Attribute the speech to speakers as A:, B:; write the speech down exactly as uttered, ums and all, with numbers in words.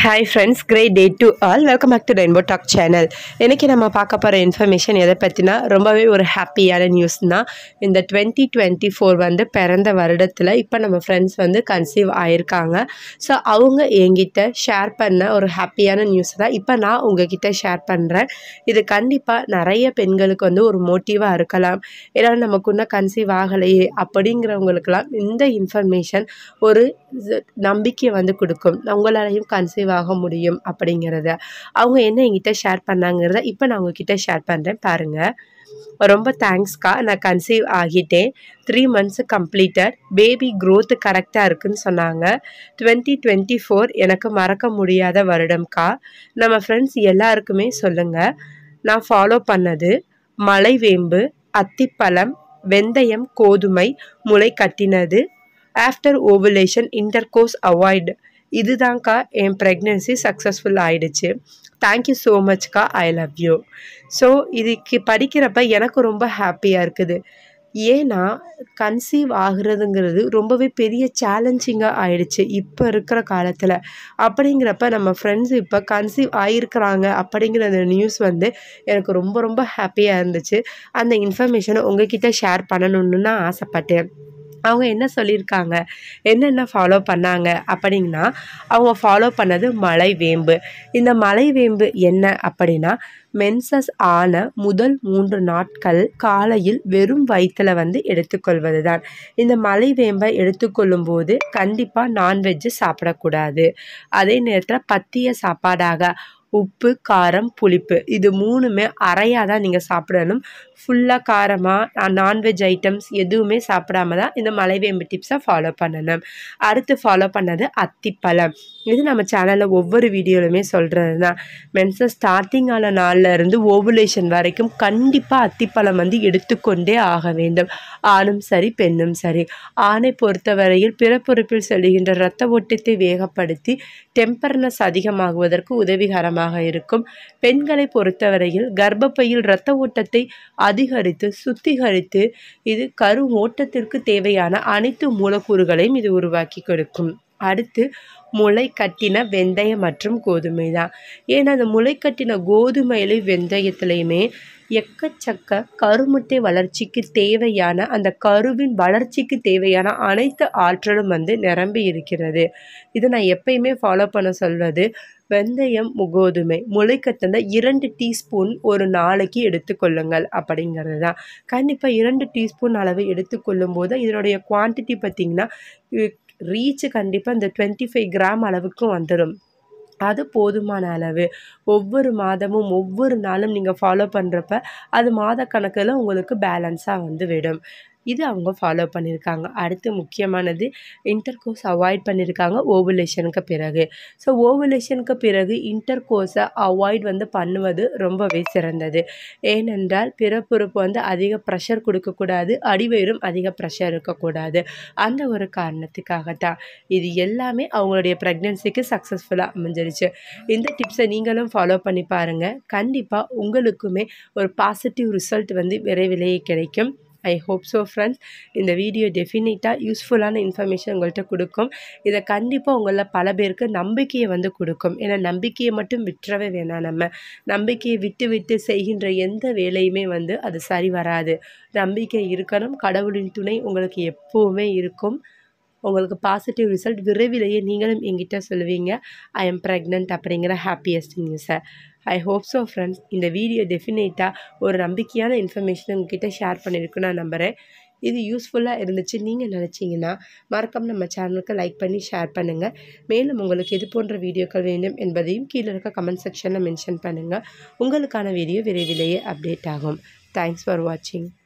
A: Hi friends, great day to all. Welcome back to Rainbow Talk channel. இன்னைக்கு நம்ம பார்க்க போற இன்ஃபர்மேஷன் எதை பத்தினா ரொம்பவே ஒரு ஹாப்பியான நியூஸ் தான். இந்த twenty twenty-four வந்து பிறந்த வருடத்துல இப்போ நம்ம ஃப்ரெண்ட்ஸ் வந்து கன்சீவ் ஆயிருக்காங்க. ஸோ அவங்க என்கிட்ட ஷேர் பண்ண ஒரு ஹாப்பியான நியூஸ் தான் இப்போ நான் உங்ககிட்ட ஷேர் பண்ணுறேன். இது கண்டிப்பாக நிறைய பெண்களுக்கு வந்து ஒரு மோட்டிவாக இருக்கலாம். ஏன்னா நமக்கு இன்னும் கன்சீவ் ஆகலையே அப்படிங்கிறவங்களுக்கெல்லாம் இந்த இன்ஃபர்மேஷன் ஒரு நம்பிக்கையை வந்து கொடுக்கும். உங்களாலையும் கன்சீவ் ஆக முடியும் அப்படிங்கிறத அவங்க என்ன என்கிட்ட ஷேர் பண்ணாங்கிறத இப்போ நான் உங்ககிட்ட ஷேர் பண்ணுறேன் பாருங்கள். ரொம்ப தேங்க்ஸ்க்கா, நான் கன்சீவ் ஆகிட்டேன். Three months completed. Baby growth கரெக்டாக இருக்குன்னு சொன்னாங்க. டுவெண்ட்டி டுவெண்ட்டி ஃபோர் எனக்கு மறக்க முடியாத வருடம்க்கா. நம்ம ஃப்ரெண்ட்ஸ் எல்லாருக்குமே சொல்லுங்கள். நான் ஃபாலோ பண்ணது மலைவேம்பு, அத்திப்பழம், வெந்தயம், கோதுமை, முளை கட்டினது, ஆஃப்டர் ஓவுலேஷன் இன்டர்கோர்ஸ் அவாய்டு, இதுதான்க்கா என் ப்ரெக்னென்சி சக்ஸஸ்ஃபுல் ஆகிடுச்சு. தேங்க்யூ ஸோ மச்க்கா, ஐ லவ் யூ. ஸோ இதுக்கு படிக்கிறப்ப எனக்கு ரொம்ப ஹாப்பியாக இருக்குது. ஏன்னா கன்சீவ் ஆகுறதுங்கிறது ரொம்பவே பெரிய சேலஞ்சிங்காக ஆயிடுச்சு இப்போ இருக்கிற காலத்தில். அப்படிங்கிறப்ப நம்ம ஃப்ரெண்ட்ஸ் இப்போ கன்சீவ் ஆகிருக்கிறாங்க அப்படிங்கிற அந்த நியூஸ் வந்து எனக்கு ரொம்ப ரொம்ப ஹாப்பியாக இருந்துச்சு. அந்த இன்ஃபர்மேஷனை உங்ககிட்ட ஷேர் பண்ணணுன்னு நான் ஆசைப்பட்டேன். அவங்க என்ன சொல்லியிருக்காங்க, என்னென்ன ஃபாலோ பண்ணாங்க அப்படின்னா, அவங்க ஃபாலோ பண்ணது மலைவேம்பு. இந்த மலைவேம்பு என்ன அப்படின்னா, மென்சஸ் ஆன முதல் மூன்று நாட்கள் காலையில் வெறும் வயிற்றில் வந்து எடுத்துக்கொள்வது தான். இந்த மலைவேம்பை எடுத்துக்கொள்ளும் போது கண்டிப்பாக நான்வெஜ்ஜு சாப்பிடக்கூடாது. அதே நேரத்தில் பத்திய சாப்பாடாக உப்பு, காரம், புளிப்பு இது மூணுமே அறையாக தான் நீங்கள் சாப்பிடணும். ஃபுல்லாக காரமாக நான்வெஜ் ஐட்டம்ஸ் எதுவுமே சாப்பிடாம தான் இந்த மலைவேம்பு டிப்ஸை ஃபாலோ பண்ணணும். அடுத்து ஃபாலோ பண்ணது அத்திப்பழம். இது நம்ம சேனலில் ஒவ்வொரு வீடியோலுமே சொல்கிறது தான். மென்சஸ் ஸ்டார்டிங் ஆன நாளில் இருந்து ஓவுலேஷன் வரைக்கும் கண்டிப்பாக அத்திப்பழம் வந்து எடுத்துக்கொண்டே ஆக வேண்டும். ஆணும் சரி பெண்ணும் சரி. ஆணை பொறுத்தவரையில் பிறப்புறுப்பில் செல்கின்ற இரத்த ஓட்டத்தை வேகப்படுத்தி டெம்பர்னஸ் அதிகமாகுவதற்கு உதவிகரமாக இருக்கும். பெண்களை பொறுத்தவரையில் கர்ப்பப்பையில் இரத்த ஓட்டத்தை அதிகரித்து சுத்திகரித்து இது கரு ஓட்டத்திற்கு தேவையான அனைத்து மூலக்கூறுகளையும் இது உருவாக்கி கொடுக்கும். அடுத்து முளை கட்டின வெந்தயம் மற்றும் கோதுமை தான். ஏன்னா அந்த முளை கட்டின கோதுமையிலையும் வெந்தயத்துலையுமே எக்கச்சக்க கருமுட்டை வளர்ச்சிக்கு தேவையான அந்த கருவின் வளர்ச்சிக்கு தேவையான அனைத்து ஆற்றலும் வந்து நிரம்பி இருக்கிறது. இதை நான் எப்பயுமே ஃபாலோ பண்ண சொல்வது, வெந்தயம், கோதுமை, முளைக்கட்டின இரண்டு டீஸ்பூன் ஒரு நாளைக்கு எடுத்துக்கொள்ளுங்கள் அப்படிங்கிறது தான். கண்டிப்பாக இரண்டு டீஸ்பூன் அளவு எடுத்துக்கொள்ளும் போது இதனுடைய குவான்டிட்டி பார்த்திங்கன்னா ரீச்சு கண்டிப்பாக இந்த டுவெண்ட்டி ஃபைவ் கிராம் அளவுக்கும் வந்துடும். அது போதுமான அளவு. ஒவ்வொரு மாதமும் ஒவ்வொரு நாளும் நீங்கள் ஃபாலோ பண்ணுறப்ப அது மாத கணக்கில் உங்களுக்கு பேலன்ஸாக வந்து விடும். இது அவங்க ஃபாலோ பண்ணியிருக்காங்க. அடுத்து முக்கியமானது இன்டர்கோர்ஸ் அவாய்ட் பண்ணியிருக்காங்க ஓவுலேஷனுக்கு பிறகு. ஸோ ஓவுலேஷனுக்கு பிறகு இன்டர்கோர்ஸை அவாய்ட் வந்து பண்ணுவது ரொம்பவே சிறந்தது. ஏனென்றால் பிறப்புறுப்பு வந்து அதிக ப்ரெஷர் கொடுக்கக்கூடாது, அடிவயிறும் அதிக ப்ரெஷர் இருக்கக்கூடாது. அந்த ஒரு காரணத்துக்காகத்தான் இது எல்லாமே அவங்களுடைய ப்ரெக்னென்சிக்கு சக்ஸஸ்ஃபுல்லாக அமைஞ்சிருச்சு. இந்த டிப்ஸை நீங்களும் ஃபாலோ பண்ணி பாருங்கள். கண்டிப்பாக உங்களுக்குமே ஒரு பாசிட்டிவ் ரிசல்ட் வந்து விரைவிலேயே கிடைக்கும். I hope so friends. இந்த வீடியோ டெஃபினட்டாக யூஸ்ஃபுல்லான இன்ஃபர்மேஷன் உங்கள்கிட்ட கொடுக்கும். இதை கண்டிப்பாக உங்களில் பல பேருக்கு நம்பிக்கையை வந்து கொடுக்கும். ஏன்னா நம்பிக்கையை மட்டும் விட்டுறவே வேணாம். நம்ம நம்பிக்கையை விட்டு விட்டு செய்கின்ற எந்த வேலையுமே வந்து அது சரி வராது. நம்பிக்கை இருக்கணும். கடவுளின் துணை உங்களுக்கு எப்போவுமே இருக்கும். உங்களுக்கு பாசிட்டிவ் ரிசல்ட் விரைவிலேயே நீங்களும் என்கிட்ட சொல்லுவீங்க, ஐ எம் ப்ரெக்னென்ட் அப்படிங்கிற ஹாப்பியஸ்ட் நியூஸை. I hope so friends. இந்த வீடியோ டெஃபினட்டாக ஒரு நம்பிக்கையான இன்ஃபர்மேஷன் உங்ககிட்ட ஷேர் பண்ணியிருக்குன்னு நான் நம்புகிறேன். இது யூஸ்ஃபுல்லாக இருந்துச்சு நீங்கள் நினச்சிங்கன்னா மறக்காம நம்ம சேனலுக்கு லைக் பண்ணி ஷேர் பண்ணுங்கள். மேலும் உங்களுக்கு இது போன்ற வீடியோக்கள் வேண்டும் என்பதையும் கீழே இருக்க கமெண்ட் செக்ஷனில் மென்ஷன் பண்ணுங்கள். உங்களுக்கான வீடியோ விரைவிலேயே அப்டேட் ஆகும். தேங்க்ஸ் ஃபார் வாட்சிங்.